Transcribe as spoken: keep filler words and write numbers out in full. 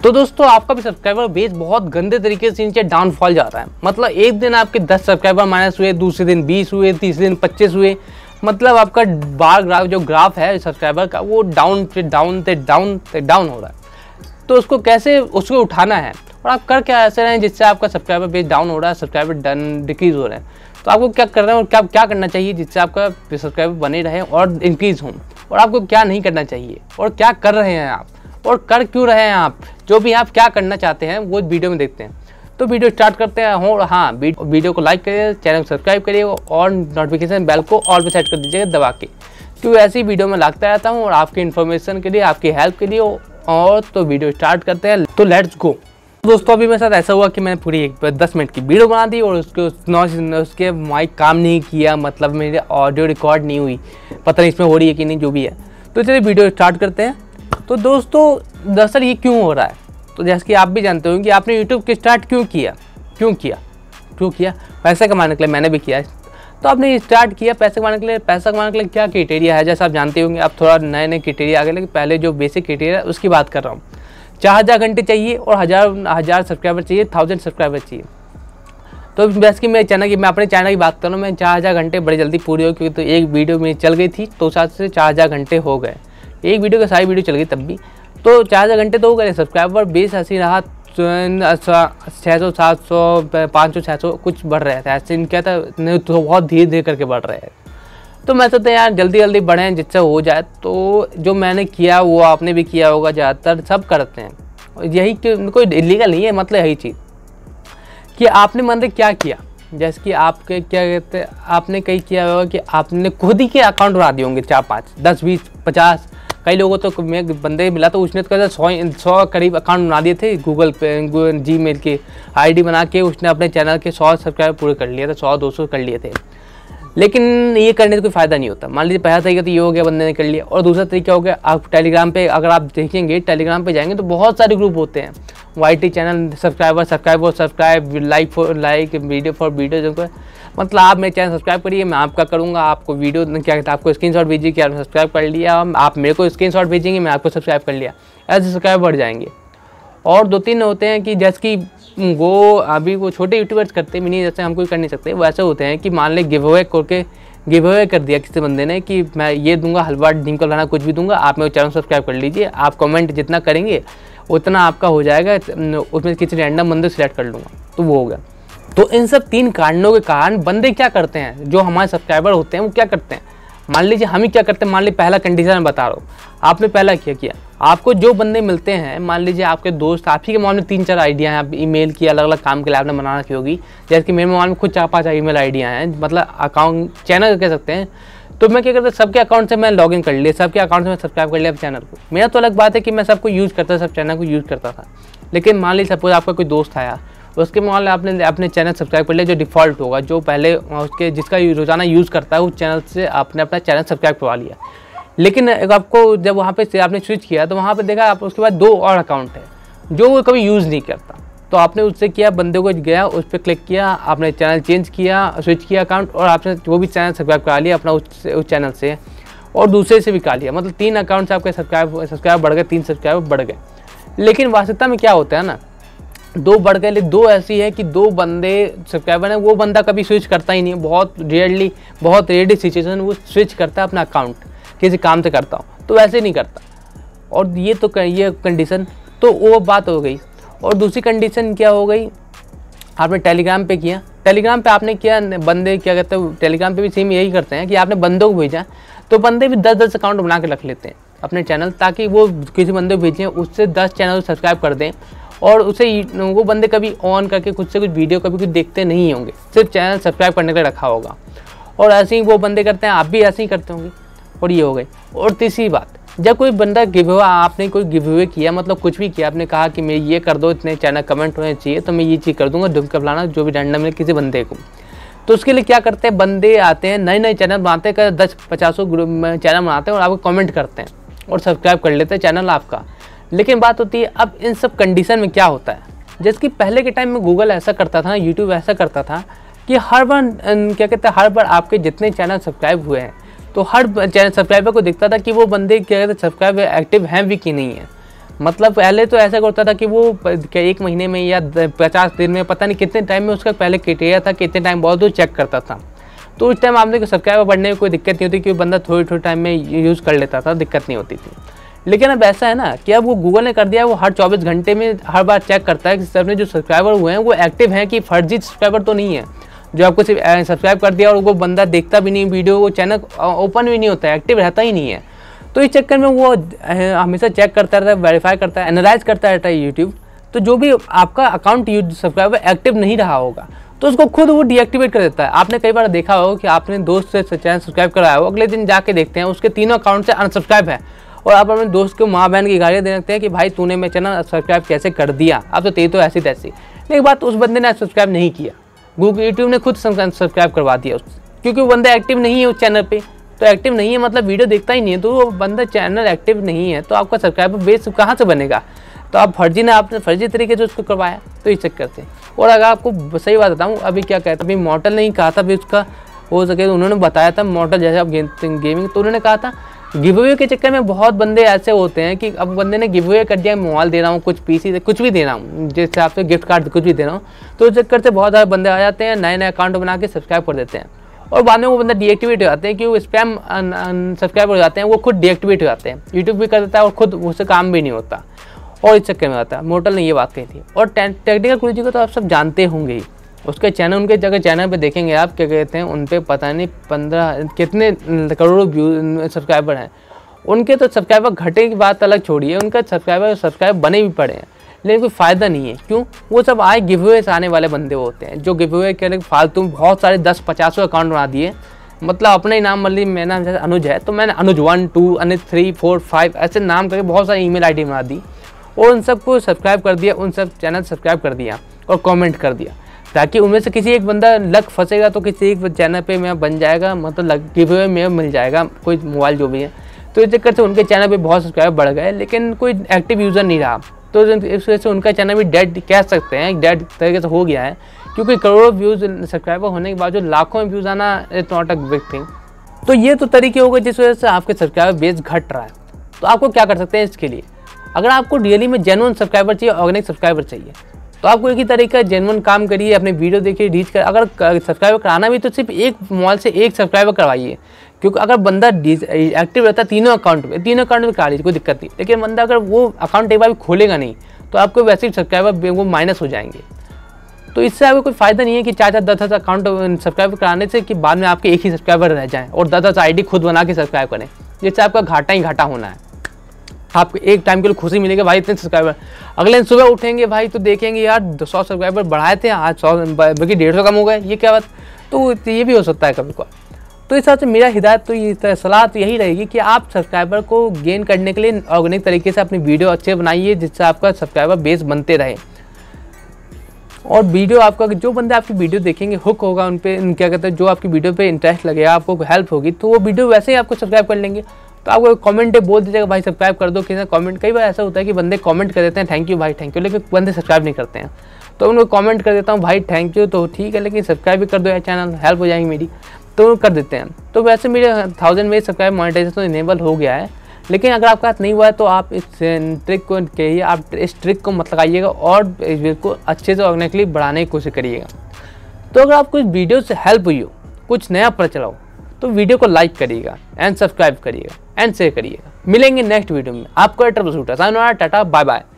तो दोस्तों आपका भी सब्सक्राइबर बेस बहुत गंदे तरीके से नीचे डाउनफॉल जा रहा है। मतलब एक दिन आपके दस सब्सक्राइबर माइनस हुए, दूसरे दिन बीस हुए, तीसरे दिन पच्चीस हुए। मतलब आपका बार ग्राफ जो ग्राफ है सब्सक्राइबर का वो डाउन से डाउन से डाउन से डाउन हो रहा है। तो उसको कैसे उसको उठाना है और आप कर क्या ऐसे रहे हैं जिससे आपका सब्सक्राइबर बेस डाउन हो रहा है, सब्सक्राइबर डन डिक्रीज हो रहे हैं। तो आपको क्या करना है और क्या क्या करना चाहिए जिससे आपका सब्सक्राइबर बने रहे और इंक्रीज हो, और आपको क्या नहीं करना चाहिए और क्या कर रहे हैं आप और कर क्यों रहे हैं आप, जो भी आप क्या करना चाहते हैं वो वीडियो में देखते हैं। तो वीडियो स्टार्ट करते हैं। हो हाँ, वीडियो को लाइक करिए, चैनल को सब्सक्राइब करिए और नोटिफिकेशन बेल को ऑल पे सेट कर दीजिएगा दबा के, क्योंकि ऐसी वीडियो में लाता रहता हूँ और आपकी इन्फॉर्मेशन के लिए, आपकी हेल्प के लिए। और तो वीडियो स्टार्ट करते हैं, तो लेट्स गो। दोस्तों अभी मेरे साथ ऐसा हुआ कि मैंने पूरी एक दस मिनट की वीडियो बना दी और उसके उसके माइक काम नहीं किया, मतलब मेरी ऑडियो रिकॉर्ड नहीं हुई। पता नहीं इसमें हो रही है कि नहीं, जो भी है। तो चलिए वीडियो स्टार्ट करते हैं। तो दोस्तों दरअसल ये क्यों हो रहा है, तो जैसे कि आप भी जानते हो कि आपने यूट्यूब की स्टार्ट क्यों किया क्यों किया क्यों किया पैसा कमाने के लिए। मैंने भी किया है। तो आपने स्टार्ट किया पैसा कमाने के लिए। पैसा कमाने के लिए क्या क्राइटेरिया है, जैसा आप जानते होंगे। आप थोड़ा नए नए क्राइटेरिया आ गए, लेकिन पहले जो बेसिक क्राइटेरिया है उसकी बात कर रहा हूँ। चार हज़ार घंटे चाहिए और हज़ार हज़ार सब्सक्राइबर चाहिए, थाउजेंड सब्सक्राइबर चाहिए। तो वैसे कि मेरे चैनल की मैं अपने चैनल की बात कर रहा हूँ, मैं चार हज़ार घंटे बड़ी जल्दी पूरी हो, क्योंकि तो एक वीडियो में चल गई थी तो साथ से चार हज़ार घंटे हो गए। एक वीडियो की सारी वीडियो चल गई तब भी, तो चार हज़ार घंटे तो हो गए। सब्सक्राइबर बेस ऐसी रहा छः सौ सात सौ पाँच सौ छः सौ कुछ बढ़ रहे थे, ऐसे क्या था तो बहुत धीरे धीरे करके बढ़ रहे हैं। तो मैं सोचता यार जल्दी जल्दी बढ़ें जिससे हो जाए। तो जो मैंने किया वो आपने भी किया होगा, ज़्यादातर सब करते हैं यही, कोई इलीगल नहीं है। मतलब यही चीज़ कि आपने मतलब क्या किया, जैसे कि आपके क्या कहते हैं, आपने कहीं किया होगा कि आपने खुद ही के अकाउंट बना दिए होंगे, चार पाँच दस बीस पचास। कई लोगों तो मैं बंदे मिला तो उसने तो सौ सौ करीब अकाउंट बना दिए थे गूगल पे, जी मेल के आईडी बना के उसने अपने चैनल के सौ सब्सक्राइबर पूरे कर लिए थे, सौ दो सौ कर लिए थे। लेकिन ये करने से कोई फ़ायदा नहीं होता। मान लीजिए पहला तरीका तो ये हो गया, बंदे ने कर लिया। और दूसरा तरीका हो गया, आप टेलीग्राम पे अगर आप देखेंगे, टेलीग्राम पे जाएंगे तो बहुत सारे ग्रुप होते हैं। Y T channel subscriber subscribe और subscribe, like for like, video for video. जो मतलब आप मेरे चैनल सब्सक्राइब करिए, मैं आपका करूँगा। आपको वीडियो क्या कहते हैं, आपको स्क्रीनशॉट भेजिए कि आपने सब्सक्राइब कर लिया, आप मेरे को स्क्रीनशॉट भेजेंगे, मैं आपको सब्सक्राइब कर लिया। ऐसे सब्सक्राइब बढ़ जाएंगे। और दो तीन होते हैं कि जैसे कि वो अभी वो छोटे यूट्यूबर्स करते हैं, मिनी, जैसे हम कोई कर नहीं सकते। वैसे होते हैं कि मान ले गिव अवे करके गिव अवे कर दिया किसी बंदे ने कि मैं ये दूंगा, हलवा नीम का लाना कुछ भी दूंगा, आप मेरे चैनल सब्सक्राइब कर लीजिए। आप कमेंट जितना करेंगे उतना आपका हो जाएगा, उसमें किसी रैंडम बंदे सेलेक्ट कर लूँगा, तो वो हो गया। तो इन सब तीन कारणों के कारण बंदे क्या करते हैं, जो हमारे सब्सक्राइबर होते हैं वो क्या करते हैं। मान लीजिए हम ही क्या करते हैं, मान लीजिए पहला कंडीशन मैं बता रहा हूँ। आपने पहला क्या किया, आपको जो बंदे मिलते हैं, मान लीजिए आपके दोस्त, आप ही के मोबाइल में तीन चार आइडिया हैं, आप ईमेल की अलग अलग काम के लिए आपने बना रखी होगी। जैसे कि मेरे मोबाइल में खुद चार पाँच ईमेल आइडिया हैं, मतलब अकाउंट चैनल कह सकते हैं। तो मैं क्या करता, सबके अकाउंट से मैं लॉगिन कर लिया, सबके अकाउंट से मैं सब्सक्राइब कर लिया चैनल को। मेरा तो अलग बात है कि मैं सबको यूज़ करता, सब चैनल को यूज़ करता था। लेकिन मान लीजिए सपोज आपका कोई दोस्त आया, उसके मोबाइल में आपने अपने चैनल सब्सक्राइब कर लिया, जो डिफ़ॉल्ट होगा, जो पहले उसके जिसका रोज़ाना यूज़ करता है उस चैनल से आपने अपना चैनल सब्सक्राइब करवा लिया। लेकिन आपको जब वहाँ पे आपने स्विच किया तो वहाँ पे देखा आप उसके बाद दो और अकाउंट है जो वो कभी यूज़ नहीं करता। तो आपने उससे किया, बंदे को गया, उस पर क्लिक किया, आपने चैनल चेंज किया, स्विच किया अकाउंट, और आपने वो भी चैनल सब्सक्राइब करा लिया अपना उस उस चैनल से, और दूसरे से भी करा लिया। मतलब तीन अकाउंट से आपके सब्सक्राइब सब्सक्राइब बढ़ गए, तीन सब्सक्राइब बढ़ गए। लेकिन वास्तविकता में क्या होता है ना, दो बढ़ गए, लेकिन दो ऐसी है कि दो बंदे सब्सक्राइबर है, वो बंदा कभी स्विच करता ही नहीं है। बहुत रेयरली, बहुत रेयरली सिचुएशन वो स्विच करता है अपना अकाउंट, किसी काम से करता हूँ तो वैसे नहीं करता। और ये तो ये कंडीशन तो वो बात हो गई। और दूसरी कंडीशन क्या हो गई, आपने टेलीग्राम पे किया, टेलीग्राम पे आपने किया, बंदे क्या कहते हैं टेलीग्राम पे भी सेम यही करते हैं कि आपने बंदों को भेजा, तो बंदे भी दस दस अकाउंट बना के रख लेते हैं अपने चैनल, ताकि वो किसी बंदे को भेजें, उससे दस चैनल सब्सक्राइब कर दें। और उसे वो बंदे कभी ऑन करके खुद से कुछ वीडियो कभी कुछ देखते नहीं होंगे, सिर्फ चैनल सब्सक्राइब करने के लिए रखा होगा। और ऐसे ही वो बंदे करते हैं, आप भी ऐसे ही करते होंगे। और ये हो गई। और तीसरी बात, जब कोई बंदा गिव अवे, आपने कोई गिव अवे किया, मतलब कुछ भी किया, आपने कहा कि मैं ये कर दो, इतने चैनल कमेंट होने चाहिए तो मैं ये चीज़ कर दूंगा, ढूंढ कर फलाना, जो भी रैंडम है किसी बंदे को। तो उसके लिए क्या करते हैं, बंदे आते हैं, नए नए चैनल बनाते हैं, दस पचासों ग्रुप में चैनल बनाते हैं और आपको कमेंट करते हैं और सब्सक्राइब कर लेते हैं चैनल आपका। लेकिन बात होती है अब इन सब कंडीशन में क्या होता है, जैसे कि पहले के टाइम में गूगल ऐसा करता था, यूट्यूब ऐसा करता था कि हर बार क्या कहते हैं, हर बार आपके जितने चैनल सब्सक्राइब हुए हैं तो हर चैनल सब्सक्राइबर को दिखता था कि वो बंदे क्या कहते हैं सब्सक्राइबर एक्टिव हैं भी कि नहीं है। मतलब पहले तो ऐसा होता था कि वो एक महीने में या पचास दिन में, पता नहीं कितने टाइम में उसका पहले क्राइटेरिया था, कितने टाइम बहुत वो चेक करता था। तो उस टाइम आपने सब्सक्राइबर बढ़ने में कोई दिक्कत नहीं होती, क्योंकि बंदा थोड़ी थोड़ी टाइम में यूज़ कर लेता था, दिक्कत नहीं होती थी। लेकिन अब ऐसा है ना कि अब वो गूगल ने कर दिया है, वो हर चौबीस घंटे में हर बार चेक करता है कि सबने जो सब्सक्राइबर हुए हैं वो एक्टिव हैं कि फर्जी सब्सक्राइबर तो नहीं है, जो आपको सिर्फ सब्सक्राइब कर दिया और वो बंदा देखता भी नहीं वीडियो, वो चैनल ओपन भी नहीं होता है, एक्टिव रहता ही नहीं है। तो इस चक्कर में वो हमेशा चेक करता रहता है, वेरीफाई करता है, एनालाइज करता रहता है यूट्यूब। तो जो भी आपका अकाउंट सब्सक्राइबर एक्टिव नहीं रहा होगा तो उसको खुद वो डीएक्टिवेट कर देता है। आपने कई बार देखा होगा कि आपने दोस्त से चैनल सब्सक्राइब कराया हो, अगले दिन जाके देखते हैं उसके तीनों अकाउंट से अनसब्सक्राइब है, और आप अपने दोस्त को माँ बहन की गालियाँ दे रखते हैं कि भाई तूने मेरा चैनल सब्सक्राइब कैसे कर दिया, अब तो तेरी तो ऐसी तैसी। लेकिन बात उस बंदे ने सब्सक्राइब नहीं किया, गूगल यूट्यूब ने खुद सब्सक्राइब करवा दिया उससे, क्योंकि वो बंदा एक्टिव नहीं है उस चैनल पे। तो एक्टिव नहीं है मतलब वीडियो देखता ही नहीं है, तो वो बंदा चैनल एक्टिव नहीं है, तो आपका सब्सक्राइबर बेस कहाँ से बनेगा। तो आप फर्जी ने आपने फर्जी तरीके से उसको करवाया, तो इस चक्कर से। और अगर आपको सही बात बताऊँ, अभी क्या कहता, अभी मॉडल नहीं कहा था, अभी उसका हो सके तो उन्होंने बताया था मॉडल जैसे आप गेमिंग, तो उन्होंने कहा था गिव अवे के चक्कर में बहुत बंदे ऐसे होते हैं कि अब बंदे ने गिव अवे कर दिया, मोबाइल दे रहा हूँ, कुछ पीसी से कुछ भी दे रहा हूँ, जिस हिसाब से गिफ्ट कार्ड कुछ भी दे रहा हूँ, तो उस चक्कर से बहुत सारे बंदे आ जाते हैं, नए नए अकाउंट बना के सब्सक्राइब कर देते हैं, और बाद में वो बंदा डीएक्टिवेट हो जाते हैं, कि वो स्पैम सब्सक्राइब हो जाते हैं, वो खुद डीएक्टिवेट हो जाते हैं, यूट्यूब भी कर देता है और खुद उससे काम भी नहीं होता, और इस चक्कर में आता है। मोटल ने ये बात कही थी। और टेक्निकल गुरुजी को तो आप सब जानते होंगे ही, उसके चैनल, उनके जगह चैनल पे देखेंगे आप, क्या कहते हैं, उन पर पता नहीं पंद्रह कितने करोड़ों व्यू सब्सक्राइबर हैं उनके। तो सब्सक्राइबर घटे की बात अलग छोड़िए, उनका सब्सक्राइबर सब्सक्राइबर बने भी पड़े हैं, लेकिन कोई फ़ायदा नहीं है। क्यों? वो सब आए गिव अवे से आने वाले बंदे होते हैं, जो गिव अवे के लिए फालतू बहुत सारे दस पचासों अकाउंट बना दिए, मतलब अपना ही नाम, मतलब मेरा नाम जैसे अनुज है तो मैंने Anuj one two Anuj three four five ऐसे नाम करके बहुत सारी ईमेल आईडी बना दी, और उन सबको सब्सक्राइब कर दिया, उन सब चैनल सब्सक्राइब कर दिया और कमेंट कर दिया, ताकि उनमें से किसी एक बंदा लक फंसेगा तो किसी एक चैनल पे मैं बन जाएगा, मतलब गिव अवे में मिल जाएगा कोई मोबाइल जो भी है। तो इस चक्कर से उनके चैनल पे बहुत सब्सक्राइबर बढ़ गए, लेकिन कोई एक्टिव यूज़र नहीं रहा, तो इस वजह से उनका चैनल भी डेड कह सकते हैं, डेड तरीके से हो गया है, क्योंकि करोड़ों व्यूज़ सब्सक्राइबर होने के बाद जो लाखों में व्यूज़ आना it's not a big thing. तो ये तो तरीके हो गए जिस वजह से आपके सब्सक्राइबर बेस घट रहा है। तो आपको क्या कर सकते हैं इसके लिए? अगर आपको रियली में जेन्युइन सब्सक्राइबर चाहिए, ऑर्गेनिक सब्सक्राइबर चाहिए, तो आपको एक ही तरीका जेन्युइन काम करिए, अपने वीडियो देखिए, रीच कर। अगर सब्सक्राइबर कराना भी तो सिर्फ एक मोबाइल से एक सब्सक्राइबर करवाइए, क्योंकि अगर बंदा एक्टिव रहता है तीनों अकाउंट में, तीनों अकाउंट में करा लीजिए, कोई दिक्कत नहीं। लेकिन बंदा अगर वो अकाउंट एक बार भी खोलेगा नहीं, तो आपको वैसे ही सब्सक्राइबर वो माइनस हो जाएंगे। तो इससे आपको कोई फ़ायदा नहीं है कि चार चार दस दस अकाउंट सब्सक्राइब कराने से, कि बाद में आपके एक ही सब्सक्राइबर रह जाएँ और दस दस आई डी खुद बना के सब्सक्राइब करें, जिससे आपका घाटा ही घाटा होना है। आपको एक टाइम के लिए खुशी मिलेगी, भाई इतने सब्सक्राइबर, अगले दिन सुबह उठेंगे भाई तो देखेंगे यार सौ सब्सक्राइबर बढ़ाए थे, आज सौ बल्कि डेढ़ सौ कम हो गए, ये क्या बात। तो ये भी हो सकता है कभी कभार। तो इस हिसाब से मेरा हिदायत तो ये सलाह तो यही रहेगी कि आप सब्सक्राइबर को गेन करने के लिए ऑर्गेनिक तरीके से अपनी वीडियो अच्छे बनाइए, जिससे आपका सब्सक्राइबर बेस बनते रहे। और वीडियो आपका, जो बंदे आपकी वीडियो देखेंगे हुक होगा उन पर, क्या कहते हैं, जो आपकी वीडियो पे इंटरेस्ट लगेगा, आपको हेल्प होगी, तो वो वीडियो वैसे ही आपको सब्सक्राइब कर लेंगे। तो आपको कमेंट पे बोल दीजिएगा भाई सब्सक्राइब कर दो, किसी ने कमेंट, कई बार ऐसा होता है कि बंदे कमेंट कर देते हैं थैंक यू भाई थैंक यू, लेकिन बंदे सब्सक्राइब नहीं करते हैं। तो उनको कमेंट कर देता हूँ भाई थैंक यू, तो ठीक है, लेकिन सब्सक्राइब भी कर दो यार, चैनल हेल्प हो जाएगी मेरी, तो कर देते हैं। तो वैसे मेरे थाउजेंड में सब्सक्राइब मोनेटाइजेशन तो इनेबल हो गया है, लेकिन अगर आपका हाथ नहीं हुआ है तो आप इस ट्रिक को कहिए, आप इस ट्रिक को मत लगाइएगा और इसको अच्छे से ऑर्गेनिकली बढ़ाने की कोशिश करिएगा। तो अगर आपको इस वीडियो से हेल्प हुई हो, कुछ नया पता चला हो, तो वीडियो को लाइक करिएगा एंड सब्सक्राइब करिएगा एंड शेयर करिएगा। मिलेंगे नेक्स्ट वीडियो में। आपको trouble shooter, tata, bye bye.